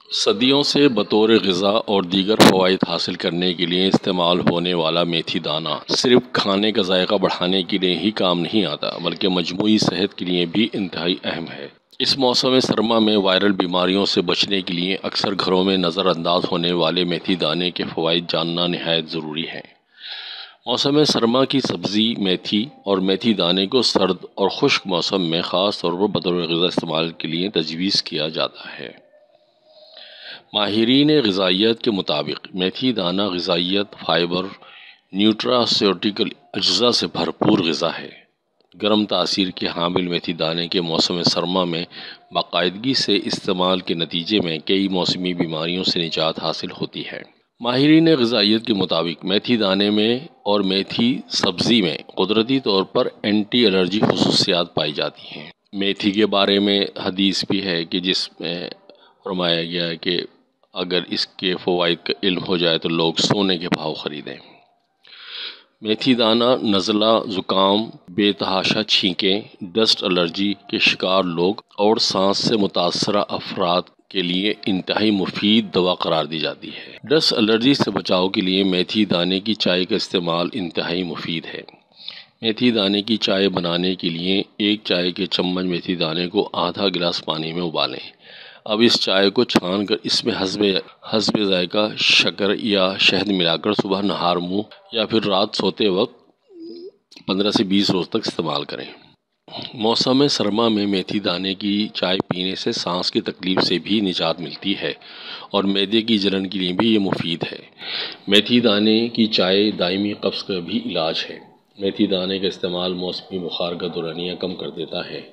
صدیوں سے بطور غذا اور دیگر فوائد حاصل کرنے کے لیے استعمال ہونے والا میتھی دانہ صرف کھانے کا ذائقہ بڑھانے کے لیے ہی کام نہیں آتا بلکہ مجموعی صحت کے لیے بھی انتہائی اہم ہے۔ اس موسم سرما میں وائرل بیماریوں سے بچنے کے لیے اکثر گھروں میں نظر انداز ہونے والے میتھی دانے کے فوائد جاننا نہایت ضروری ہے۔ موسم سرما کی سبزی میتھی اور میتھی دانے کو سرد اور خشک موسم میں خاص طور پر بطور غذا استعمال کے لیے تجویز کیا جاتا ہے۔ ماہرین غذائیت کے مطابق میتھی دانہ غذائیت، فائبر، نیوٹراسیوٹیکل اجزاء سے بھرپور غذا ہے۔ گرم تاثیر کے حامل میتھی دانے کے موسم سرما میں باقاعدگی سے استعمال کے نتیجے میں کئی موسمی بیماریوں سے نجات حاصل ہوتی ہے۔ ماہرین غذائیت کے مطابق میتھی دانے میں اور میتھی سبزی میں قدرتی طور پر اینٹی الرجی خصوصیات پائی جاتی ہیں۔ میتھی کے بارے میں حدیث بھی ہے کہ جس میں فرمایا گیا ہے کہ اگر اس کے فوائد کا علم ہو جائے تو لوگ سونے کے بھاؤ خریدیں۔ میتھی دانہ نزلہ، زکام، بے تحاشا چھینکیں، ڈسٹ الرجی کے شکار لوگ اور سانس سے متاثرہ افراد کے لیے انتہائی مفید دوا قرار دی جاتی ہے۔ ڈسٹ الرجی سے بچاؤ کے لیے میتھی دانے کی چائے کا استعمال انتہائی مفید ہے۔ میتھی دانے کی چائے بنانے کے لیے ایک چائے کے چمچ میتھی دانے کو آدھا گلاس پانی میں ابالیں۔ اب اس چائے کو چھان کر اس میں حسب ذائقہ شکر یا شہد ملا کر صبح نہار منہ یا پھر رات سوتے وقت 15 سے 20 روز تک استعمال کریں۔ موسم سرما میں میتھی دانے کی چائے پینے سے سانس کی تکلیف سے بھی نجات ملتی ہے اور معدے کی جلن کے لیے بھی یہ مفید ہے۔ میتھی دانے کی چائے دائمی قبض کا بھی علاج ہے۔ میتھی دانے کا استعمال موسمی بخار کا دورانیہ کم کر دیتا ہے۔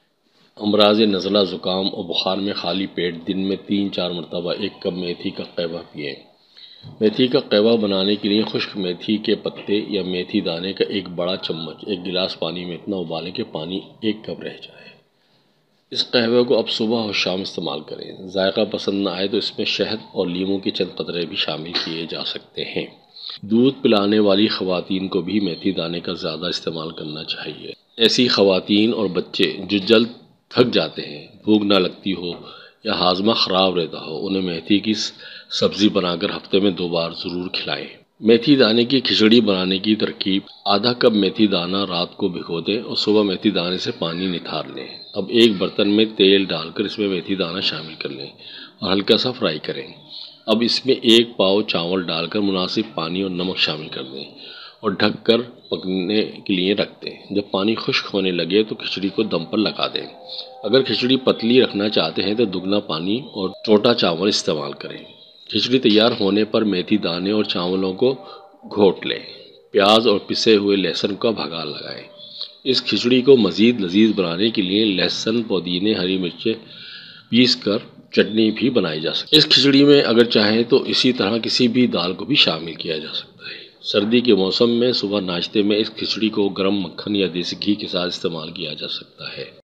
امراض نزلہ، زکام اور بخار میں خالی پیٹ دن میں 3-4 مرتبہ 1 کپ میتھی کا قہوہ پئیں۔ میتھی کا قہوہ بنانے کے لیے خشک میتھی کے پتے یا میتھی دانے کا ایک بڑا چمچ 1 گلاس پانی میں اتنا ابالیں کہ پانی 1 کپ رہ جائے۔ اس قہوے کو اب صبح اور شام استعمال کریں۔ ذائقہ پسند نہ آئے تو اس میں شہد اور لیموں کے چند قطرے بھی شامل کیے جا سکتے ہیں۔ دودھ پلانے والی خواتین کو بھی میتھی دانے کا زیادہ استعمال کرنا چاہیے۔ ایسی خواتین اور بچے جو جلد تھک جاتے ہیں، بھوک نہ لگتی ہو یا ہاضمہ خراب رہتا ہو، انہیں میتھی کی سبزی بنا کر ہفتے میں 2 بار ضرور کھلائیں۔ میتھی دانے کی کھچڑی بنانے کی ترکیب: آدھا کپ میتھی دانہ رات کو بھگو دیں اور صبح میتھی دانے سے پانی نتھار لیں۔ اب ایک برتن میں تیل ڈال کر اس میں میتھی دانہ شامل کر لیں اور ہلکا سا فرائی کریں۔ اب اس میں 1 پاؤ چاول ڈال کر مناسب پانی اور نمک شامل کر دیں اور ڈھک کر پکنے کے لیے رکھ دیں۔ جب پانی خشک ہونے لگے تو کھچڑی کو دم پر لگا دیں۔ اگر کھچڑی پتلی رکھنا چاہتے ہیں تو دگنا پانی اور چھوٹا چاول استعمال کریں۔ کھچڑی تیار ہونے پر میتھی دانے اور چاولوں کو گھونٹ لیں۔ پیاز اور پسے ہوئے لہسن کا بھگا لگائیں۔ اس کھچڑی کو مزید لذیذ بنانے کے لیے لہسن، پودینے، ہری مرچیں پیس کر چٹنی بھی بنائی جا سکتی ہے۔ اس کھچڑی میں اگر چاہیں تو اسی طرح کسی بھی دال کو بھی شامل کیا جا سکتا ہے۔ سردی کے موسم میں صبح ناشتے میں اس کھچڑی کو گرم مکھن یا دیسی گھی کے ساتھ استعمال کیا جا سکتا ہے۔